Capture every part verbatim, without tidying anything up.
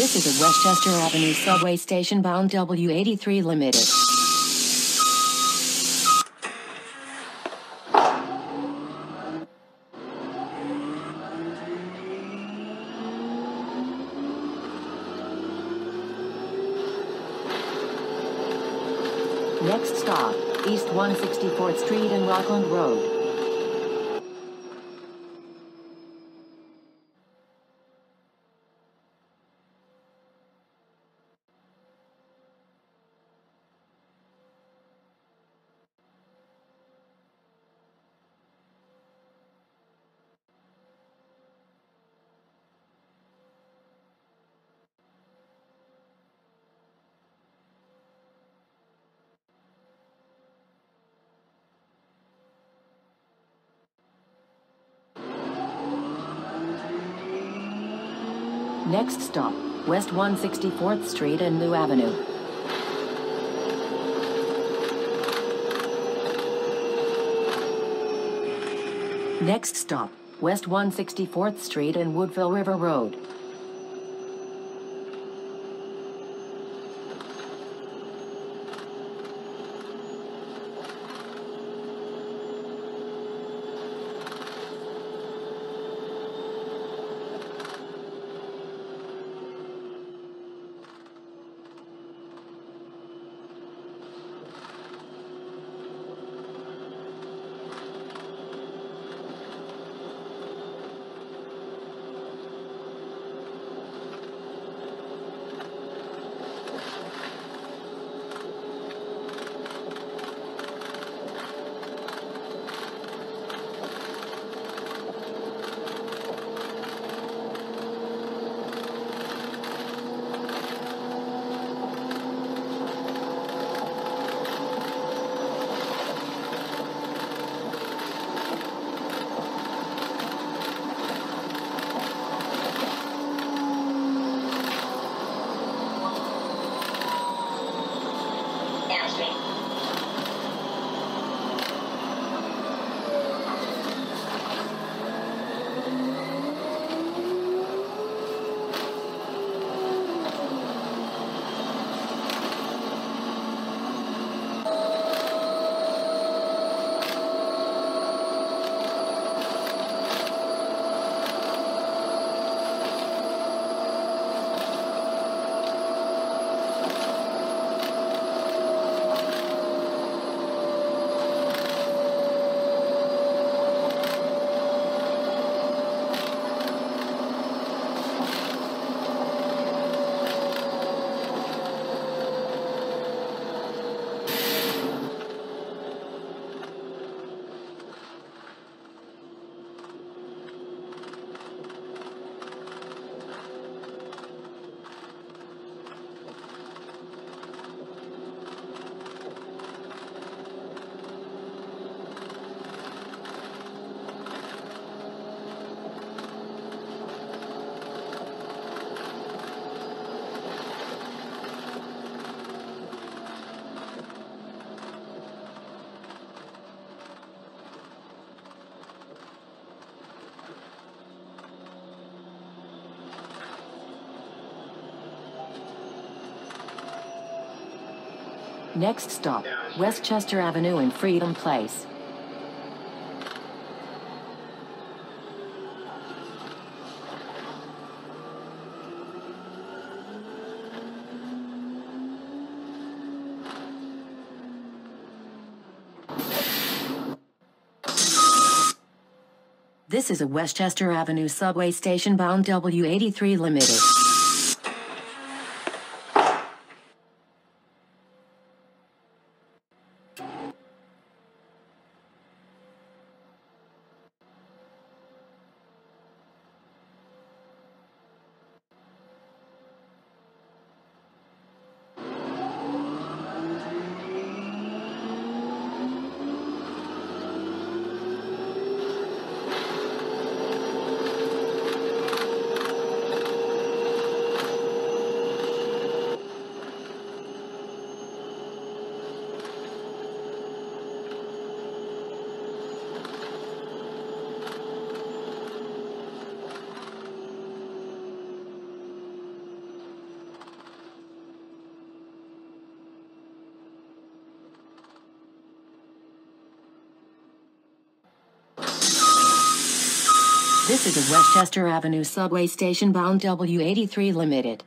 This is a Westchester Avenue subway station bound W eighty-three Limited. Next stop, East one hundred sixty-fourth Street and Rockland Road. Next stop, West one hundred sixty-fourth Street and New Avenue. Next stop, West one hundred sixty-fourth Street and Woodville River Road. Next stop, Westchester Avenue and Freedom Place. This is a Westchester Avenue subway station bound W eighty-three Limited. This is a Westchester Avenue subway station bound W eighty-three Limited.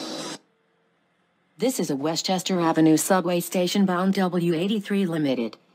This is a Westchester Avenue subway station bound W eighty-three Limited.